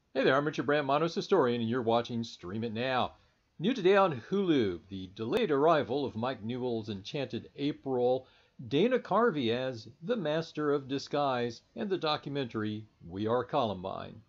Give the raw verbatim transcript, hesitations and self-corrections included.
Hey there, I'm Richard Brandt, Monos Historian, and you're watching Stream It Now. New today on Hulu, the delayed arrival of Mike Newell's Enchanted April, Dana Carvey as the Master of Disguise, and the documentary We Are Columbine.